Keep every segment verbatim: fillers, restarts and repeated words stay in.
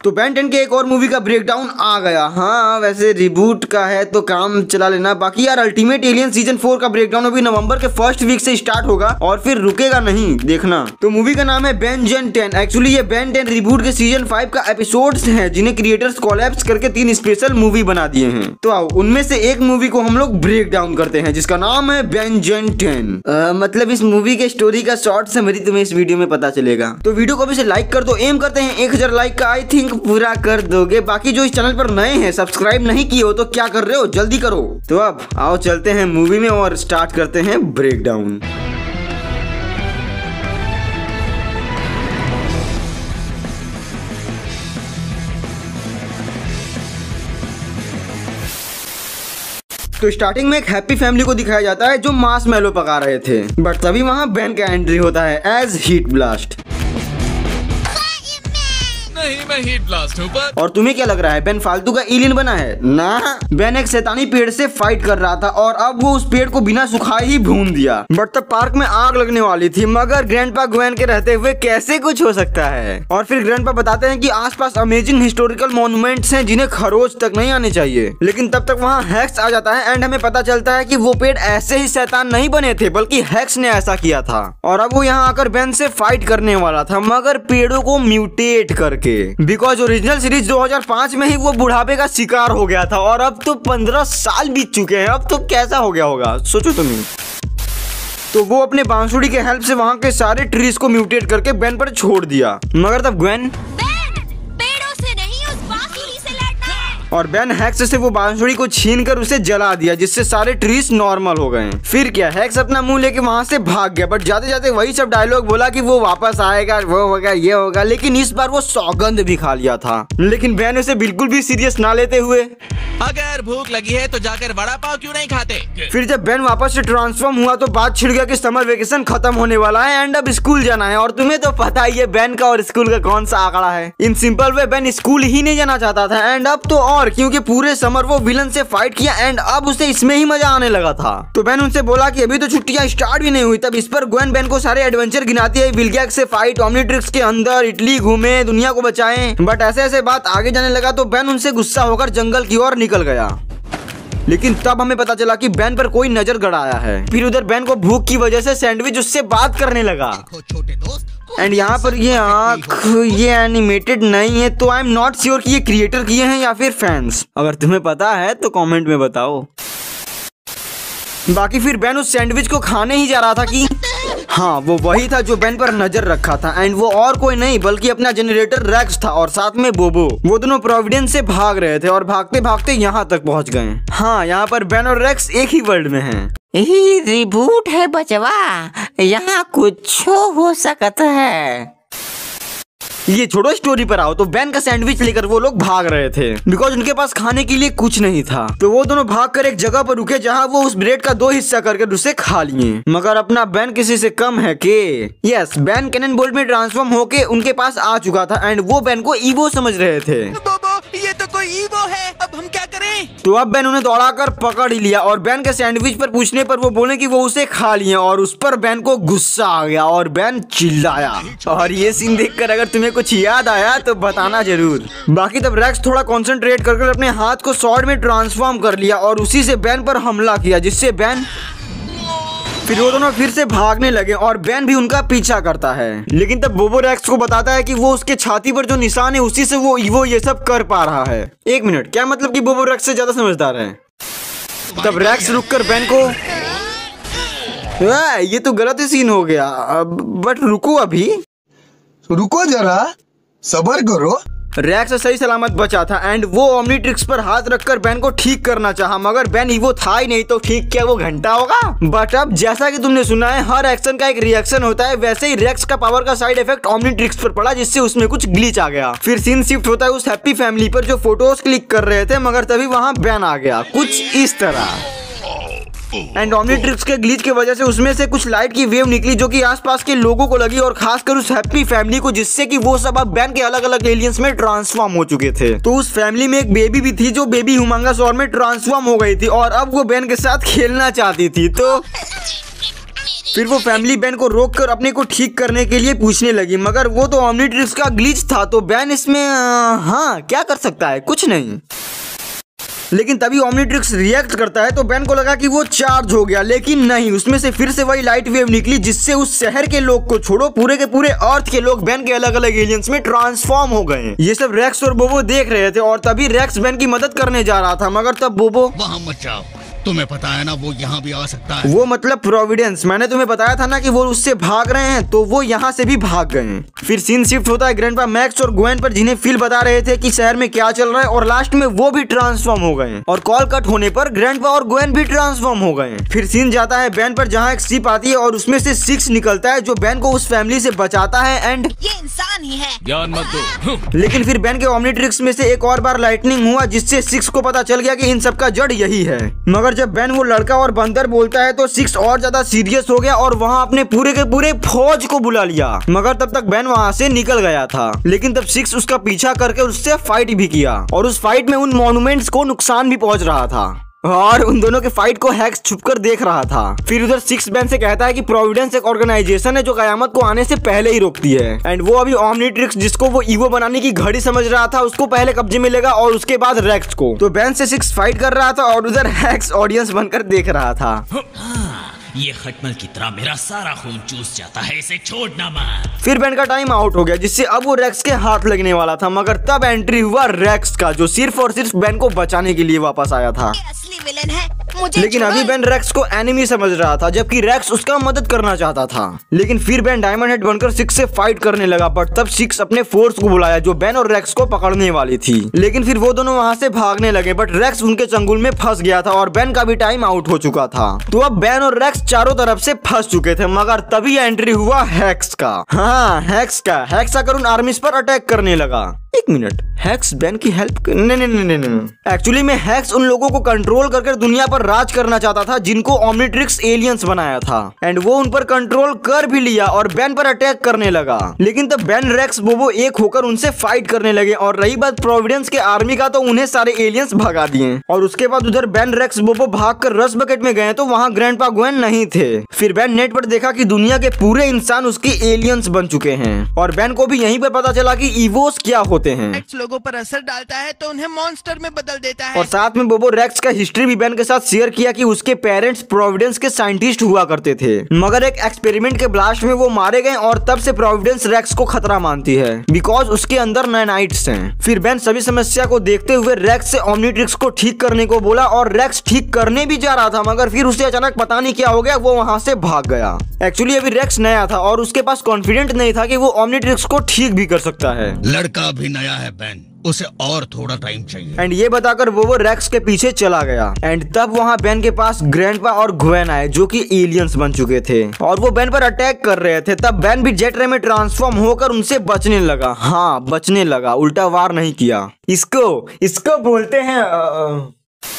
तो Ben ten के एक और मूवी का ब्रेकडाउन आ गया। हाँ वैसे रिबूट का है तो काम चला लेना, बाकी यार अल्टीमेट एलियन सीजन फोर का ब्रेकडाउन अभी नवंबर के फर्स्ट वीक से स्टार्ट होगा और फिर रुकेगा नहीं, देखना। तो मूवी का नाम है बेन जेन टेन। एक्चुअली ये बेन टेन रिबूट के सीजन फाइव का एपिसोड्स हैं जिन्हें क्रिएटर्स कोलैप्स करके तीन स्पेशल मूवी बना दिए हैं। तो आओ उनमें से एक मूवी को हम लोग ब्रेक डाउन करते हैं जिसका नाम है बेन जेन टेन। मतलब इस मूवी के स्टोरी का शॉर्ट समरी तुम्हें इस वीडियो में पता चलेगा। तो वीडियो को अभी से लाइक कर दो, एम करते हैं एक हजार लाइक का, आई थिंक पूरा कर दोगे। बाकी जो इस चैनल पर नए हैं, सब्सक्राइब नहीं किए हो तो क्या कर रहे हो, जल्दी करो। तो अब आओ चलते हैं मूवी में और स्टार्ट करते हैं ब्रेक डाउन। तो स्टार्टिंग में एक हैप्पी फैमिली को दिखाया जाता है जो मार्स मेलो पका रहे थे, बट तभी वहां बेन का एंट्री होता है एज हीट ब्लास्ट। नहीं मैं हीट ब्लास्ट हूँ पर। और तुम्हें क्या लग रहा है बेन फालतू का एलियन बना है? ना, बेन एक शैतानी पेड़ से फाइट कर रहा था और अब वो उस पेड़ को बिना सुखाए ही भून दिया। बट तब पार्क में आग लगने वाली थी, मगर ग्रैंडपा ग्वेन के रहते हुए कैसे कुछ हो सकता है। और फिर ग्रैंडपा बताते हैं कि आसपास अमेजिंग हिस्टोरिकल मॉन्यूमेंट्स हैं जिन्हें खरोच तक नहीं आने चाहिए। लेकिन तब तक वहाँ हैक्स आ जाता है एंड हमें पता चलता है कि वो पेड़ ऐसे ही शैतान नहीं बने थे बल्कि हैक्स ने ऐसा किया था। और अब वो यहाँ आकर बेन से फाइट करने वाला था, मगर पेड़ों को म्यूटेट करके, बिकॉज ओरिजिनल सीरीज दो हज़ार पाँच में ही वो बुढ़ापे का शिकार हो गया था और अब तो पंद्रह साल बीत चुके हैं। अब तो कैसा हो गया होगा सोचो तुम्हें। तो वो अपने बांसुरी के हेल्प से वहाँ के सारे ट्रीज को म्यूटेट करके बेन पर छोड़ दिया, मगर तब ग्वेन और बेन हैक्स से वो बांसुरी को छीन कर उसे जला दिया जिससे सारे ट्रीज नॉर्मल हो गए। फिर क्या, हैक्स अपना मुंह लेके वहाँ से भाग गया, बट जाते जाते वही सब डायलॉग बोला कि वो वापस आएगा, वो होगा, ये होगा। लेकिन इस बार वो सौगंध भी खा लिया था। लेकिन बेन उसे बिल्कुल भी सीरियस ना लेते हुए, अगर भूख लगी है तो जाकर बड़ा पाव क्यों नहीं खाते। फिर जब बेन वापस से ट्रांसफॉर्म हुआ तो बात छिड़ गया कि समर वेकेशन खत्म होने वाला है एंड अब स्कूल जाना है। और तुम्हें तो पता ही है बेन का और स्कूल का कौन सा आंकड़ा है। In simple way Ben school ही नहीं जाना चाहता था एंड अब तो और, क्योंकि पूरे समर वो विलन से फाइट किया एंड अब उसे इसमें ही मजा आने लगा था। तो बेन उनसे बोला कि अभी तो छुट्टियां स्टार्ट भी नहीं हुई। तब इस पर ग्वेन बेन को सारे एडवेंचर गिनाती है, विलगैक्स से फाइट, ओमनिट्रिक्स के अंदर, इटली घूमे, दुनिया को बचाएं। बट ऐसे ऐसे बात आगे जाने लगा तो बेन उनसे गुस्सा होकर जंगल की ओर निकल गया। लेकिन तब हमें पता चला कि बेन पर कोई नजर गड़ाया है। फिर उधर बेन को भूख की वजह से सैंडविच उससे बात करने लगा। एंड यहाँ पर ये आँख ये एनिमेटेड नहीं है, तो आई एम नॉट श्योर कि ये क्रिएटर किए हैं या फिर फैंस। अगर तुम्हें पता है तो कमेंट में बताओ। बाकी फिर बेन उस सैंडविच को खाने ही जा रहा था कि हाँ वो वही था जो बेन पर नजर रखा था एंड वो और कोई नहीं बल्कि अपना जनरेटर रेक्स था और साथ में बोबो। वो दोनों प्रोविडेंस से भाग रहे थे और भागते भागते यहाँ तक पहुँच गए। हाँ यहाँ पर बेन और रेक्स एक ही वर्ल्ड में हैं। यही रिबूट है बचवा, यहाँ कुछ हो सकता है। ये छोड़ो स्टोरी पर आओ। तो बेन का सैंडविच लेकर वो लोग भाग रहे थे बिकॉज उनके पास खाने के लिए कुछ नहीं था। तो वो दोनों भागकर एक जगह पर रुके जहाँ वो उस ब्रेड का दो हिस्सा करके उसे खा लिए। मगर अपना बेन किसी से कम है के यस बेन कैनन बोल्ट में ट्रांसफॉर्म होके उनके पास आ चुका था एंड वो बेन को ईवो समझ रहे थे। ये तो कोई ईवो है, अब हम क्या करें? तो अब बेन उन्हें दौड़ाकर पकड़ ही लिया और बेन के सैंडविच पर पूछने पर वो बोले कि वो उसे खा लिए और उस पर बेन को गुस्सा आ गया और बेन चिल्लाया। और ये सीन देखकर अगर तुम्हें कुछ याद आया तो बताना जरूर। बाकी तब रेक्स थोड़ा कंसंट्रेट करके अपने हाथ को स्वॉर्ड में ट्रांसफॉर्म कर लिया और उसी से बेन पर हमला किया, जिससे बेन फिर वो दोनों फिर से भागने लगे और बेन भी उनका पीछा करता है। लेकिन तब बोबो रेक्स को बताता है कि वो उसके छाती पर जो निशान है उसी से वो ईवो ये सब कर पा रहा है। एक मिनट, क्या मतलब कि बोबो रेक्स से ज्यादा समझदार है? तब रेक्स रुककर बेन को, ये तो गलत ही सीन हो गया। बट रुको, अभी रुको जरा, सब्र करो। रेक्स सही सलामत बचा था एंड वो ओमनिट्रिक्स पर हाथ रखकर बेन को ठीक करना चाहा, मगर बेन ईवो था ही नहीं तो ठीक क्या वो घंटा होगा। बट अब जैसा कि तुमने सुना है हर एक्शन का एक रिएक्शन होता है, वैसे ही रेक्स का पावर का साइड इफेक्ट ओमनिट्रिक्स पर पड़ा जिससे उसमें कुछ ग्लिच आ गया। फिर सीन शिफ्ट होता है उस हैप्पी फैमिली पर जो फोटोज क्लिक कर रहे थे, मगर तभी वहाँ बेन आ गया कुछ इस तरह। एंड ओमनिट्रिक्स के ग्लिच की वजह से उसमें से कुछ लाइट की वेव निकली जो कि आसपास के लोगों को लगी और खासकर उस हैप्पी फैमिली को, जिससे कि वो सब अब बेन के अलग अलग एलियंस में ट्रांसफॉर्म हो चुके थे। तो उस फैमिली में एक बेबी भी थी जो बेबी ह्यूमंगस फॉर्म में ट्रांसफॉर्म हो गई थी और अब वो बेन के साथ खेलना चाहती थी। तो फिर वो फैमिली बेन को रोक कर अपने को ठीक करने के लिए पूछने लगी, मगर वो तो ओमनीट्रिक्स का ग्लिच था, तो बेन इसमें आ, हाँ क्या कर सकता है, कुछ नहीं। लेकिन तभी ओमनीट्रिक्स रिएक्ट करता है तो बेन को लगा कि वो चार्ज हो गया, लेकिन नहीं, उसमें से फिर से वही लाइट वेव निकली जिससे उस शहर के लोग को छोड़ो पूरे के पूरे अर्थ के लोग बेन के अलग अलग एलियंस में ट्रांसफॉर्म हो गए। ये सब रेक्स और बोबो देख रहे थे और तभी रेक्स बेन की मदद करने जा रहा था, मगर तब बोबो, वहाँ मत जाओ, तुम्हें पता है ना वो यहाँ भी आ सकता है। वो मतलब प्रोविडेंस, मैंने तुम्हें बताया था ना कि वो उससे भाग रहे हैं, तो वो यहाँ से भी भाग गए। फिर सीन शिफ्ट होता है ग्रैंडपा मैक्स और ग्वेन पर, जिन्हें फिल बता रहे थे कि शहर में क्या चल रहा है, और लास्ट में वो भी ट्रांसफॉर्म हो गए और कॉल कट होने पर ग्रैंडपा और ग्वेन भी ट्रांसफॉर्म हो गए। फिर सीन जाता है बेन पर, जहाँ एक शिप आती है और उसमें से सिक्स निकलता है जो बेन को उस फैमिली से बचाता है एंड ये इंसान ही है। ज्ञान मत दो। लेकिन फिर बेन के ओमनीट्रिक्स में से एक और बार लाइटनिंग हुआ जिससे सिक्स को पता चल गया कि इन सब का जड़ यही है। मगर जब बेन वो लड़का और बंदर बोलता है तो सिक्स और ज्यादा सीरियस हो गया और वहाँ अपने पूरे के पूरे फौज को बुला लिया, मगर तब तक बेन वहाँ से निकल गया था। लेकिन तब सिक्स उसका पीछा करके उससे फाइट भी किया और उस फाइट में उन मॉन्यूमेंट्स को नुकसान भी पहुंच रहा था और उन दोनों के फाइट को हैक्स छुपकर देख रहा था। फिर उधर सिक्स बेन से कहता है कि प्रोविडेंस एक ऑर्गेनाइजेशन है जो कयामत को आने से पहले ही रोकती है एंड वो अभी ओमनीट्रिक्स जिसको वो ईवो बनाने की घड़ी समझ रहा था उसको पहले कब्जे में लेगा और उसके बाद रेक्स को। तो बेन से सिक्स फाइट कर रहा था और उधर हैक्स ऑडियंस बनकर देख रहा था। ये खटमल की तरह मेरा सारा खून चूस जाता है, इसे छोड़ना मत। फिर बेन का टाइम आउट हो गया जिससे अब वो रेक्स के हाथ लगने वाला था, मगर तब एंट्री हुआ रेक्स का जो सिर्फ और सिर्फ बेन को बचाने के लिए वापस आया था। ये असली विलेन है, मुझे लेकिन अभी बेन रेक्स को एनिमी समझ रहा था जबकि रेक्स उसका मदद करना चाहता था। लेकिन फिर बेन डायमंड हेड बनकर सिक्स से फाइट करने लगा, बट तब सिक्स अपने फोर्स को बुलाया जो बेन और रेक्स को पकड़ने वाली थी। लेकिन फिर वो दोनों वहाँ से भागने लगे, बट रेक्स उनके चंगुल में फंस गया था और बेन का भी टाइम आउट हो चुका था। तो अब बेन और रेक्स चारों तरफ से फंस चुके थे, मगर तभी एंट्री हुआ हैक्स का। हाँ हैक्स का हैक्स आकर उन आर्मीज पर अटैक करने लगा। एक मिनट, हैक्स बेन की हेल्प? नहीं नहीं नहीं नहीं, एक्चुअली में हैक्स उन लोगों को कंट्रोल करके दुनिया पर राज करना चाहता था जिनको ओमनीट्रिक्स एलियंस बनाया था एंड वो उन पर कंट्रोल कर भी लिया और बेन पर अटैक करने लगा। लेकिन तब बेन रेक्स बोबो एक होकर उनसे फाइट करने लगे और रही बात प्रोविडेंस के आर्मी का तो उन्हें सारे एलियंस भगा दिए और उसके बाद उधर बेन रेक्स बोबो भागकर रस बकेट में गए तो वहाँ ग्रैंडपा ग्वेन नहीं थे। फिर बेन नेट पर देखा कि दुनिया के पूरे इंसान उसके एलियंस बन चुके हैं और बेन को भी यहीं पर पता चला कि ईवोस क्या होते हैं। रेक्स लोगों पर असर डालता है तो उन्हें मॉन्स्टर में बदल देता है। और साथ में बोबो रेक्स का हिस्ट्री भी बेन के साथ शेयर किया कि उसके पेरेंट्स प्रोविडेंस के साइंटिस्ट हुआ करते थे, मगर एक एक्सपेरिमेंट के ब्लास्ट में वो मारे गए और तब से प्रोविडेंस रेक्स को खतरा मानती है बिकॉज उसके अंदर नैनाइट्स हैं। फिर बेन सभी समस्या को देखते हुए रेक्स से ओमनीट्रिक्स को ठीक करने को बोला और रेक्स ठीक करने भी जा रहा था, मगर फिर उसे अचानक पता नहीं क्या हो गया, वो वहाँ से भाग गया। एक्चुअली अभी रेक्स नया था और उसके पास कॉन्फिडेंट नहीं था कि वो ओमनीट्रिक्स को ठीक भी कर सकता है। लड़का भी नया है बेन, उसे और थोड़ा टाइम चाहिए। एंड ये बताकर वो वो रेक्स के पीछे चला गया एंड तब वहाँ बेन के पास ग्रैंडपा और ग्वेन आए जो कि एलियंस बन चुके थे और वो बेन पर अटैक कर रहे थे। तब बेन भी जेट रे में ट्रांसफॉर्म होकर उनसे बचने लगा। हाँ बचने लगा, उल्टा वार नहीं किया। इसको इसको बोलते हैं आ...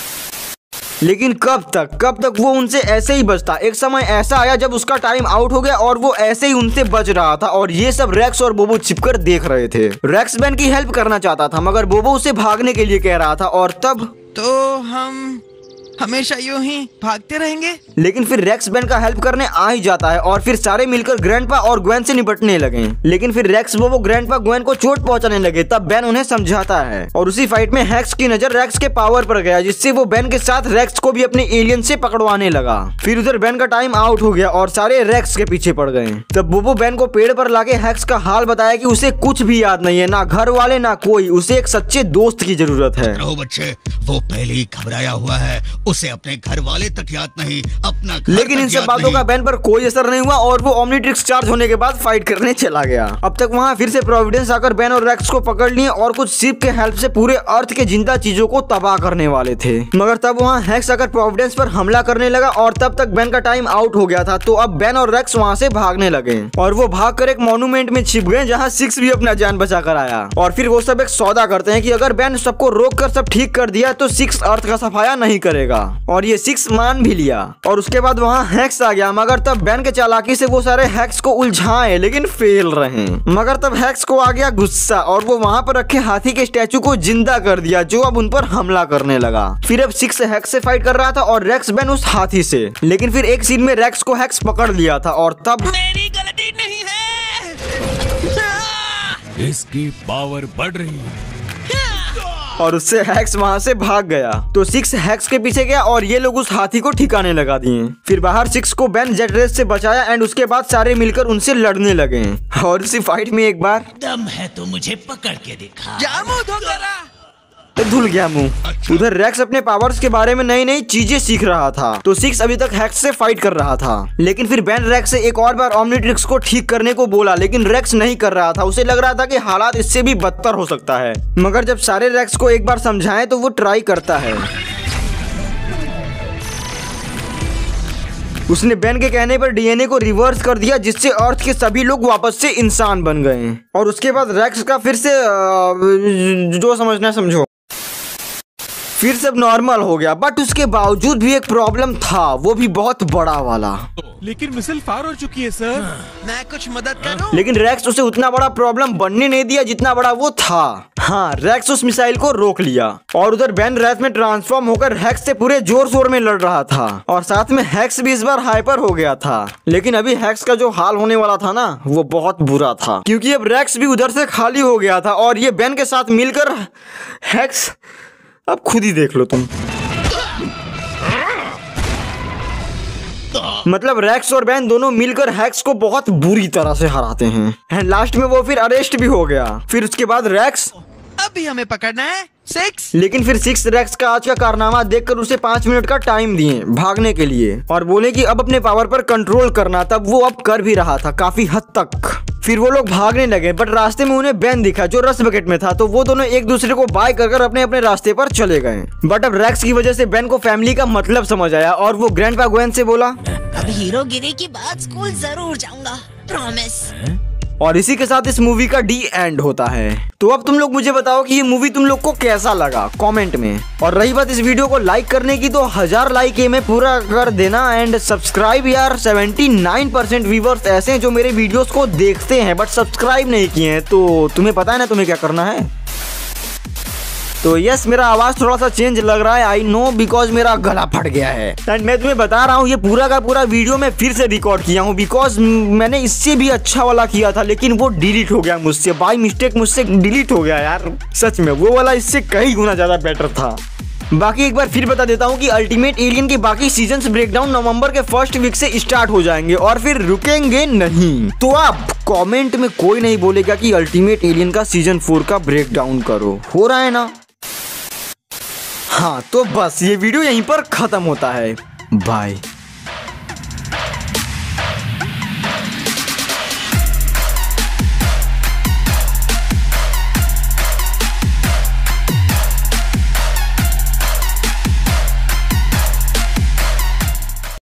लेकिन कब तक कब तक वो उनसे ऐसे ही बचता। एक समय ऐसा आया जब उसका टाइम आउट हो गया और वो ऐसे ही उनसे बच रहा था और ये सब रेक्स और बोबो छिपकर देख रहे थे। रेक्स बेन की हेल्प करना चाहता था मगर बोबो उसे भागने के लिए कह रहा था और तब तो हम हमेशा यूं ही भागते रहेंगे। लेकिन फिर रेक्स बेन का हेल्प करने आ ही जाता है और फिर सारे मिलकर ग्रैंडपा और ग्वेन से निपटने लगे। लेकिन फिर रेक्स बोबो ग्रैंडपा ग्वेन को चोट पहुंचाने लगे। तब बेन उन्हें समझाता है और उसी फाइट में हैक्स की नजर रेक्स के पावर पर गया जिससे वो बेन के साथ रेक्स को भी अपने एलियन से पकड़वाने लगा। फिर उधर बेन का टाइम आउट हो गया और सारे रेक्स के पीछे पड़ गए। तब बोबो बेन को पेड़ पर लाके हैक्स का हाल बताया कि उसे कुछ भी याद नहीं है, ना घर वाले ना कोई, उसे एक सच्चे दोस्त की जरूरत है। रहो बच्चे, वो पहले ही घबराया हुआ है, उसे अपने घर वाले तक याद नहीं, अपना घर लेकिन इन सब बातों का बेन पर कोई असर नहीं हुआ और वो ओमनीट्रिक्स चार्ज होने के बाद फाइट करने चला गया। अब तक वहाँ फिर से प्रोविडेंस आकर बेन और रेक्स को पकड़ लिए और कुछ शिप के हेल्प से पूरे अर्थ के जिंदा चीजों को तबाह करने वाले थे। मगर तब वहाँ हैक्स आकर प्रोविडेंस पर हमला करने लगा और तब तक बेन का टाइम आउट हो गया था। तो अब बेन और रेक्स वहाँ से भागने लगे और वो भागकर एक मॉन्यूमेंट में छिप गए जहाँ सिक्स भी अपना जान बचा कर आया। और फिर वो सब एक सौदा करते हैं कि अगर बेन सबको रोक कर सब ठीक कर दिया तो सिक्स अर्थ का सफाया नहीं करेगा। लगा और ये सिक्स मान भी लिया। और उसके बाद वहाँ हैक्स आ गया, मगर तब बेन के चालाकी से वो सारे हैक्स को उलझाए लेकिन फेल रहे। मगर तब हैक्स को आ गया गुस्सा और वो वहाँ पर रखे हाथी के स्टैचू को जिंदा कर दिया, जो अब उन पर हमला करने लगा। फिर अब सिक्स हैक्स से फाइट कर रहा था और रेक्स बेन उस हाथी से। लेकिन फिर एक सीन में रेक्स को हैक्स पकड़ लिया था और तब मेरी गलती नहीं है। इसकी पावर बढ़ रही है और उससे हैक्स वहाँ से भाग गया। तो सिक्स हैक्स के पीछे गया और ये लोग उस हाथी को ठिकाने लगा दिए। फिर बाहर सिक्स को बेन जेट रेस से बचाया एंड उसके बाद सारे मिलकर उनसे लड़ने लगे। और इसी फाइट में एक बार दम है तो मुझे पकड़ के दिखा। क्या मुंह धो करा? धुल गया मुंह। उधर रेक्स अपने पावर्स के बारे में नई नई चीजें सीख रहा था, तो सिक्स अभी तक हैक्स से फाइट कर रहा था। लेकिन फिर बेन रेक्स से एक और बार ओमनिट्रिक्स को ठीक करने को बोला, लेकिन रेक्स नहीं कर रहा था। उसे लग रहा था कि हालात इससे भी बदतर हो सकता है। मगर जब सारे रेक्स को एक बार समझाएं तो वो ट्राई करता है। उसने बेन के कहने पर डीएनए को रिवर्स कर दिया, जिससे अर्थ के सभी लोग वापस से इंसान बन गए। और उसके बाद रेक्स का फिर से जो समझना समझो फिर सब नॉर्मल हो गया। बट उसके बावजूद भी एक प्रॉब्लम था, वो भी बहुत बड़ा वाला। लेकिन मिसाइल फायर हो चुकी है सर। मैं कुछ मदद करूं? लेकिन रेक्स उसे उतना बड़ा प्रॉब्लम बनने नहीं दिया जितना बड़ा वो था। हाँ, रेक्स उस मिसाइल को रोक लिया। और उधर बेन रेस में ट्रांसफॉर्म होकर हैक्स से पूरे जोर शोर में लड़ रहा था और साथ में हैक्स भी इस बार हाइपर हो गया था। लेकिन अभी हैक्स का जो हाल होने वाला था ना, वो बहुत बुरा था, क्योंकि अब रेक्स भी उधर से खाली हो गया था और ये बेन के साथ मिलकर हैक्स, अब खुद ही देख लो तुम। मतलब रेक्स और बेन दोनों मिलकर हैक्स को बहुत बुरी तरह से हराते हैं एंड लास्ट में वो फिर अरेस्ट भी हो गया। फिर उसके बाद रेक्स, अभी हमें पकड़ना है सिक्स। लेकिन फिर सिक्स रेक्स का आज का कारनामा देखकर उसे पांच मिनट का टाइम दिए भागने के लिए और बोले कि अब अपने पावर पर कंट्रोल करना। तब वो अब कर भी रहा था काफी हद तक। फिर वो लोग भागने लगे, बट रास्ते में उन्हें बेन दिखा जो रस बकेट में था, तो वो दोनों एक दूसरे को बाय कर कर अपने अपने रास्ते पर चले गए। बट अब रेक्स की वजह से बेन को फैमिली का मतलब समझ आया और वो ग्रैंडपा ग्वेन से बोला, अब हीरोगिरी के बाद स्कूल जरूर जाऊंगा, प्रॉमिस। और इसी के साथ इस मूवी का डी एंड होता है। तो अब तुम लोग मुझे बताओ कि ये मूवी तुम लोग को कैसा लगा कमेंट में। और रही बात इस वीडियो को लाइक करने की, तो हजार लाइक ये में पूरा कर देना एंड सब्सक्राइब यार। उन्यासी परसेंट व्यूवर्स ऐसे हैं जो मेरे वीडियोस को देखते हैं बट सब्सक्राइब नहीं किए हैं, तो तुम्हें पता है ना तुम्हें क्या करना है। तो यस, मेरा आवाज थोड़ा सा चेंज लग रहा है, आई नो, बिकॉज मेरा गला फट गया है एंड मैं तुम्हें बता रहा हूँ ये पूरा का पूरा वीडियो मैं फिर से रिकॉर्ड किया हूँ, बिकॉज मैंने इससे भी अच्छा वाला किया था लेकिन वो डिलीट हो गया मुझसे, बाय मिस्टेक मुझसे डिलीट हो गया यार। सच में वो वाला इससे कई गुना ज्यादा बेटर था। बाकी एक बार फिर बता देता हूँ कि अल्टीमेट एलियन के बाकी सीजन्स ब्रेकडाउन नवंबर के फर्स्ट वीक से स्टार्ट हो जाएंगे और फिर रुकेंगे नहीं। तो आप कमेंट में कोई नहीं बोलेगा कि अल्टीमेट एलियन का सीजन फोर का ब्रेकडाउन करो, हो रहा है ना। हाँ, तो बस ये वीडियो यहीं पर खत्म होता है, बाय।